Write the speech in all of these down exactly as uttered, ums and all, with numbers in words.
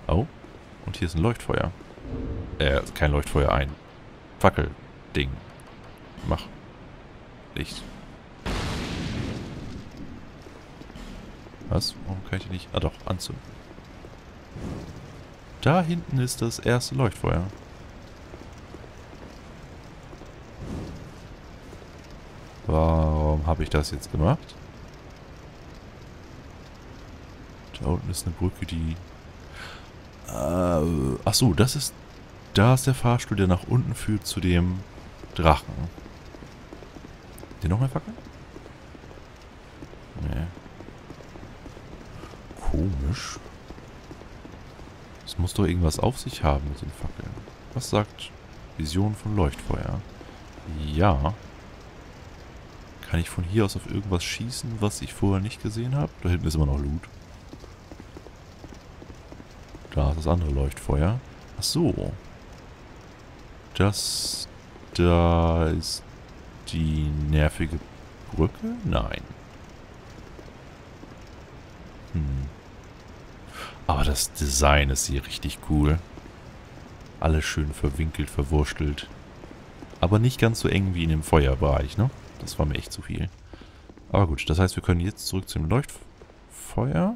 Oh. Und hier ist ein Leuchtfeuer. Äh, kein Leuchtfeuer, ein Fackelding. Mach. Licht. Was? Warum kann ich die nicht... Ah doch, anzünden. Da hinten ist das erste Leuchtfeuer. Warum habe ich das jetzt gemacht? Da unten ist eine Brücke, die... Äh, ach so, das ist... Da ist der Fahrstuhl, der nach unten führt zu dem Drachen. Den noch mehr Fackeln? Nee. Komisch. Es muss doch irgendwas auf sich haben mit den Fackeln. Was sagt Vision von Leuchtfeuer? Ja. Kann ich von hier aus auf irgendwas schießen, was ich vorher nicht gesehen habe? Da hinten ist immer noch Loot. Da ist das andere Leuchtfeuer. Ach so. Das da ist die nervige Brücke? Nein. Hm. Aber das Design ist hier richtig cool. Alles schön verwinkelt, verwurstelt. Aber nicht ganz so eng wie in dem Feuerbereich, ne? Das war mir echt zu viel. Aber gut, das heißt, wir können jetzt zurück zum Leuchtfeuer.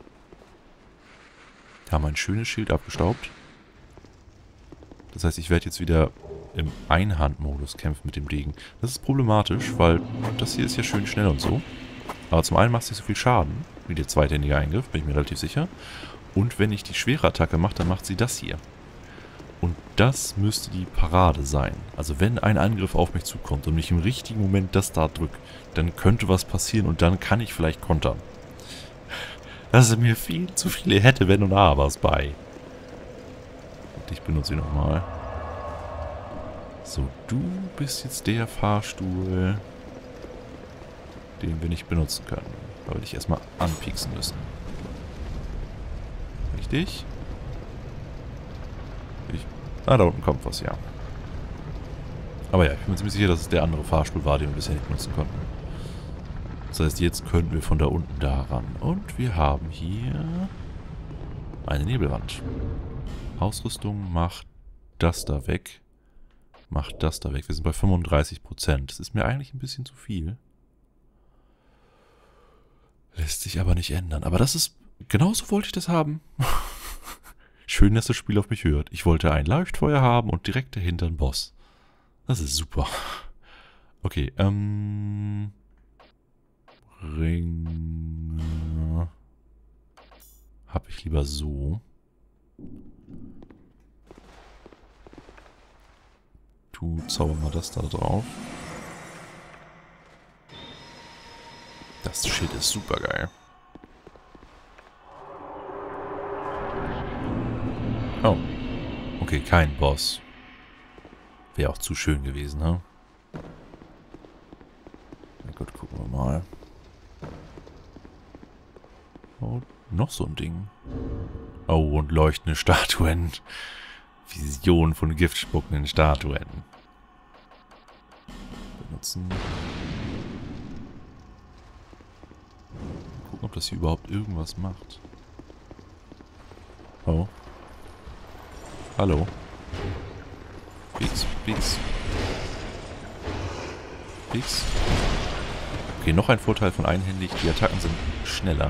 Haben ein schönes Schild abgestaubt. Das heißt, ich werde jetzt wieder im Einhandmodus kämpfen mit dem Degen. Das ist problematisch, weil das hier ist ja schön schnell und so. Aber zum einen macht es nicht so viel Schaden wie der zweithändige Eingriff, bin ich mir relativ sicher. Und wenn ich die schwere Attacke mache, dann macht sie das hier. Und das müsste die Parade sein. Also wenn ein Angriff auf mich zukommt und ich im richtigen Moment das da drücke, dann könnte was passieren und dann kann ich vielleicht kontern. Das sind mir viel zu viele Hätte, wenn und Abers bei. Und ich benutze ihn nochmal. So, du bist jetzt der Fahrstuhl, den wir nicht benutzen können. Da will ich erstmal anpieksen müssen. Richtig? Ich, ah, da unten kommt was, ja. Aber ja, ich bin mir ziemlich sicher, dass es der andere Fahrstuhl war, den wir bisher nicht nutzen konnten. Das heißt, jetzt könnten wir von da unten da ran. Und wir haben hier eine Nebelwand. Ausrüstung macht das da weg. Macht das da weg. Wir sind bei fünfunddreißig Prozent. Das ist mir eigentlich ein bisschen zu viel. Lässt sich aber nicht ändern. Aber das ist... Genauso wollte ich das haben. Schön, dass das Spiel auf mich hört. Ich wollte ein Leuchtfeuer haben und direkt dahinter ein Boss. Das ist super. Okay, ähm... Ring... Hab ich lieber so. Du zauber mal das da drauf. Das Schild ist super geil. Oh. Okay, kein Boss. Wäre auch zu schön gewesen, ne? Na gut, gucken wir mal. Oh, noch so ein Ding. Oh, und leuchtende Statuen. Vision von giftspuckenden Statuen. Benutzen. Gucken, ob das hier überhaupt irgendwas macht. Oh. Hallo. Pix, Pix. Pix. Okay, noch ein Vorteil von einhändig. Die Attacken sind schneller.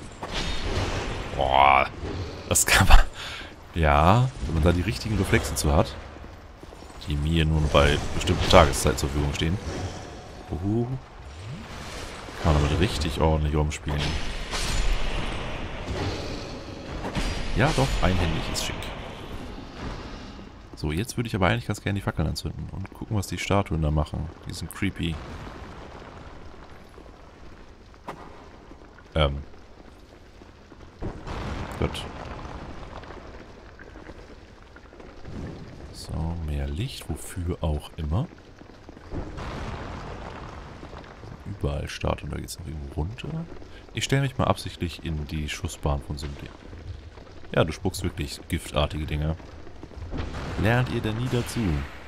Boah. Das kann man... Ja, wenn man da die richtigen Reflexe zu hat, die mir nur bei bestimmten Tageszeiten zur Verfügung stehen, uhu, kann man damit richtig ordentlich rumspielen. Ja doch, einhändig ist schick. So, jetzt würde ich aber eigentlich ganz gerne die Fackeln anzünden und gucken, was die Statuen da machen. Die sind creepy. Ähm. Gut. So, mehr Licht, wofür auch immer. Überall Statuen, da geht es noch irgendwo runter. Ich stelle mich mal absichtlich in die Schussbahn von so einem Ding. Ja, du spuckst wirklich giftartige Dinge. Lernt ihr denn nie dazu?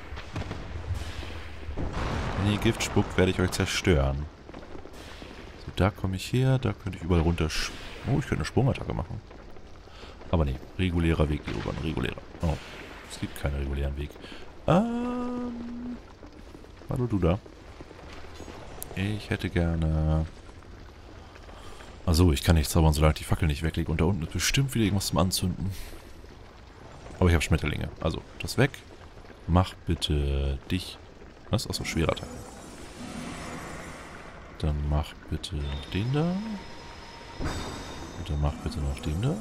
Wenn ihr Gift spuckt, werde ich euch zerstören. So, da komme ich her, da könnte ich überall runter... Oh, ich könnte eine Sprungattacke machen. Aber nee, regulärer Weg, Eoban, regulärer. Oh, es gibt keinen regulären Weg. Ähm... Hallo, du da. Ich hätte gerne... Achso, ich kann nicht zaubern, solange ich die Fackel nicht weglege. Und da unten ist bestimmt wieder irgendwas zum Anzünden. Aber ich habe Schmetterlinge. Also, das weg. Mach bitte dich... Was? Achso, schwerer Teil. Dann mach bitte den da. Und dann mach bitte noch den da.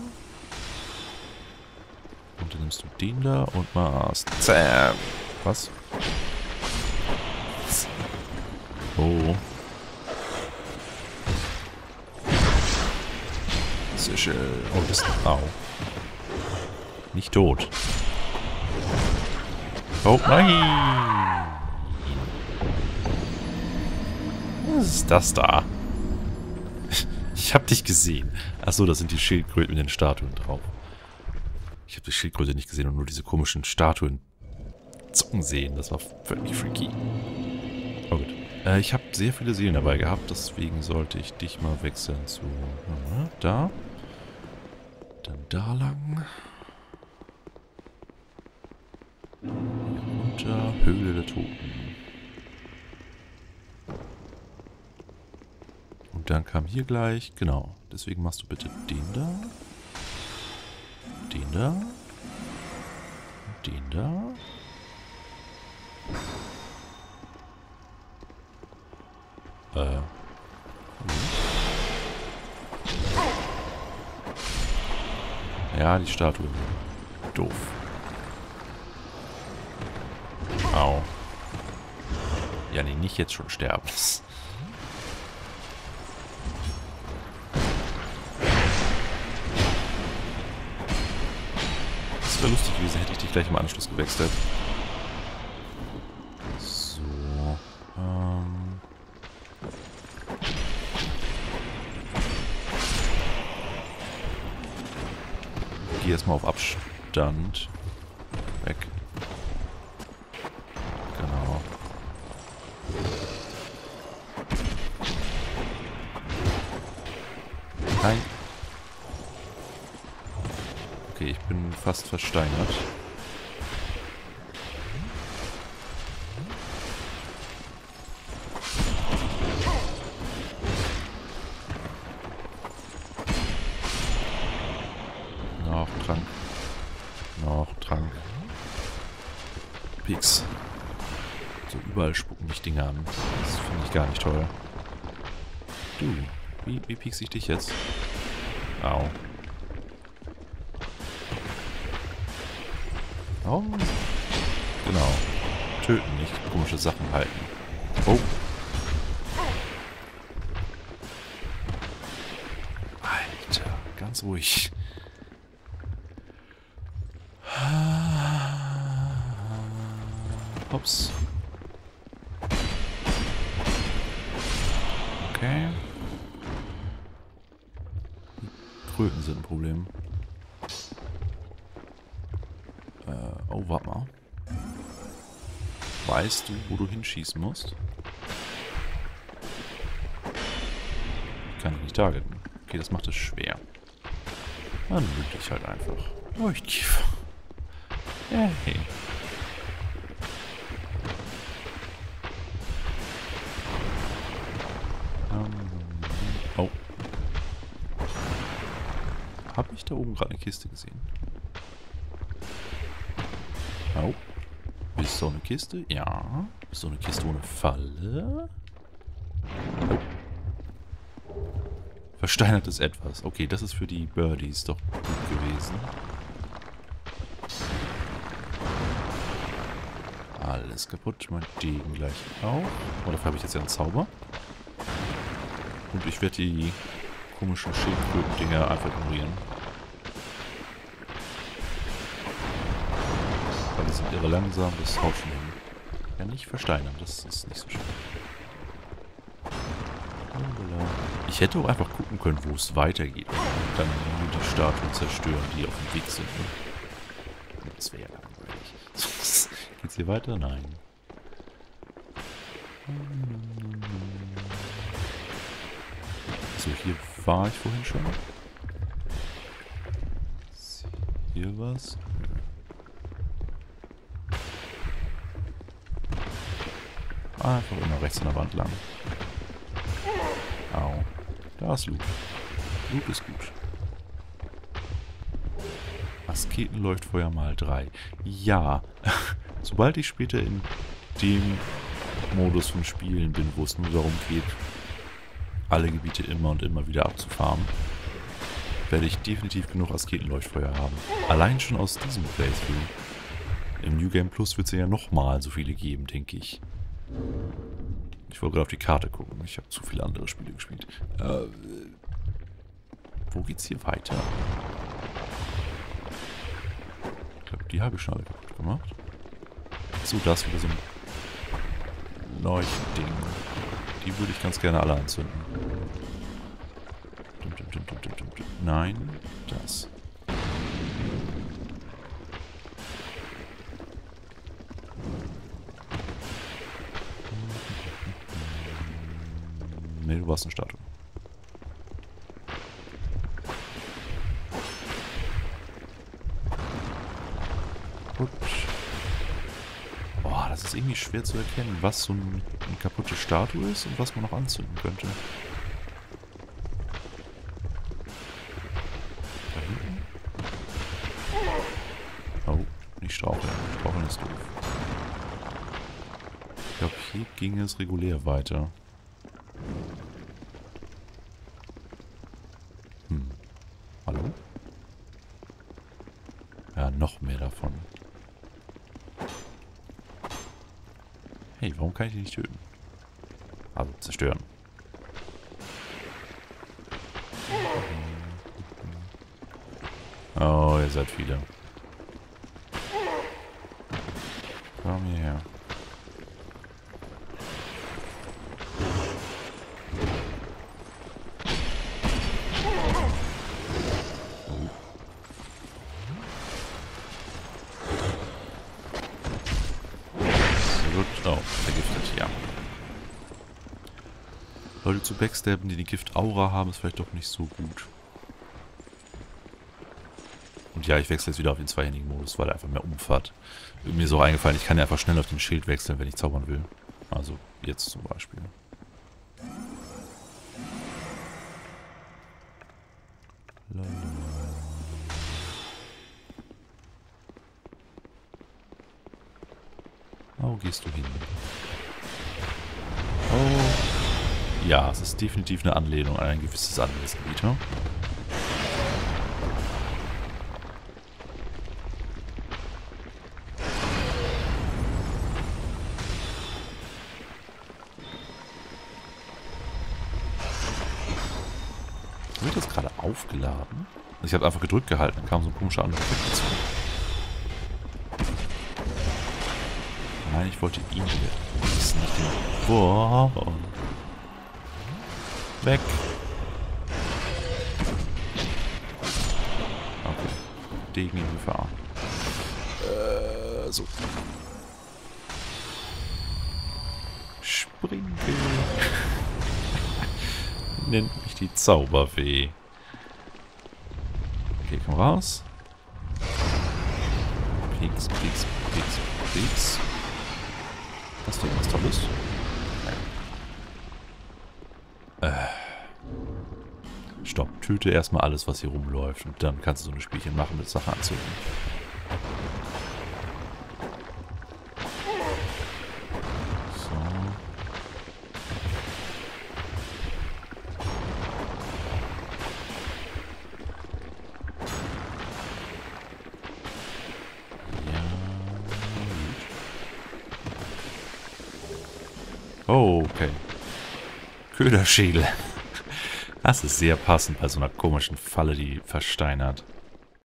Und dann nimmst du den da und machst... Zäh. Was? Oh. Sehr schön. Oh, das ist... Au. Nicht tot. Oh, nein! Was ist das da? Ich hab dich gesehen. Achso, das sind die Schildkröten mit den Statuen drauf. Ich habe die Schildkröte nicht gesehen und nur diese komischen Statuen Zungen sehen. Das war völlig freaky. Oh gut. Äh, ich habe sehr viele Seelen dabei gehabt, deswegen sollte ich dich mal wechseln zu... Äh, da. Dann da lang. Hier runter. Höhle der Toten. Und dann kam hier gleich... Genau. Deswegen machst du bitte den da. Den da. Den da. Äh. Ja, die Statue. Doof. Au. Ja, nee, nicht jetzt schon sterben. Das wäre lustig gewesen, hätte ich dich gleich im Anschluss gewechselt. So. Ähm. Ich gehe erstmal auf Abstand. Weg. Genau. Nein. Okay, ich bin fast versteinert. Noch Trank. Noch Trank. Pieks. So, überall spucken mich Dinge an. Das finde ich gar nicht toll. Du, wie, wie piekse ich dich jetzt? Au. Oh. Genau. Töten, nicht komische Sachen halten. Oh. Alter, ganz ruhig. Hops. Okay. Die Kröten sind ein Problem. Äh, oh, warte mal. Weißt du, wo du hinschießen musst? Ich kann dich nicht targeten. Okay, das macht es schwer. Dann lüge ich halt einfach. Leuchtkiefer. Hey. Oh. Habe ich da oben gerade eine Kiste gesehen? Oh. Ist so eine Kiste? Ja. Ist so eine Kiste ohne Falle? Oh. Versteinertes Etwas. Okay, das ist für die Birdies doch gut gewesen. Alles kaputt. Mein Degen gleich auch. Oh, dafür habe ich jetzt ja einen Zauber. Und ich werde die komischen Schildkröten-Dinger einfach ignorieren. Weil die sind irre langsam, das haut schon hin. Ja, nicht versteinern, das ist nicht so schön. Ich hätte auch einfach gucken können, wo es weitergeht. Und dann nur die Statuen zerstören, die auf dem Weg sind. Das wäre ja langweilig. Geht's hier weiter? Nein. So, hier war ich vorhin schon. So. hier was? Einfach immer rechts an der Wand lang. Au. Da ist Loot. Loot ist gut. Asketenleuchtfeuer mal drei. Ja. Sobald ich später in dem Modus von Spielen bin, wo es nur darum geht, alle Gebiete immer und immer wieder abzufarmen, werde ich definitiv genug Asketenleuchtfeuer haben. Allein schon aus diesem Playthrough. Im New Game Plus wird es ja nochmal so viele geben, denke ich. Ich wollte gerade auf die Karte gucken. Ich habe zu viele andere Spiele gespielt. Äh, wo geht's hier weiter? Ich glaube, die habe ich schon alle kaputt gemacht. So, da ist wieder so ein Leuchtding. Die würde ich ganz gerne alle anzünden. Nein, das. Ne, du warst eine Statue. Gut. Boah, das ist irgendwie schwer zu erkennen, was so ein, eine kaputte Statue ist und was man noch anzünden könnte. Da hinten? Oh, nicht straucheln. Straucheln ist doof. Ich glaube, hier ging es regulär weiter. Hm. Hallo? Ja, noch mehr davon. Hey, warum kann ich die nicht töten? Also, zerstören. Oh, ihr seid viele. Komm hierher. Oh, vergiftet, ja. Leute zu backstabben, die die Gift-Aura haben, ist vielleicht doch nicht so gut. Und ja, ich wechsle jetzt wieder auf den zweihändigen Modus, weil er einfach mehr Umf hat. Mir ist auch eingefallen, ich kann ja einfach schnell auf den Schild wechseln, wenn ich zaubern will. Also jetzt zum Beispiel. Wo gehst du hin? Oh. Ja, es ist definitiv eine Anlehnung an ein gewisses anderes Gebiet. Hm? Wird das gerade aufgeladen? Ich habe einfach gedrückt gehalten, dann kam so ein komischer anderer Effekt dazu. Nein, ich wollte ihn hier. Das ist nicht den... Boah. Weg. Okay. Degen in Gefahr. Äh, so. Sprinkel. Nennt mich die Zauberfee. Okay, komm raus. Pieks, pieks, pieks, pieks. Das ist irgendwas Tolles. Äh. Stopp. Töte erstmal alles, was hier rumläuft. Und dann kannst du so ein Spielchen machen mit Sachen anzünden. So. Oh, okay. Köderschädel. Das ist sehr passend bei so einer komischen Falle, die versteinert.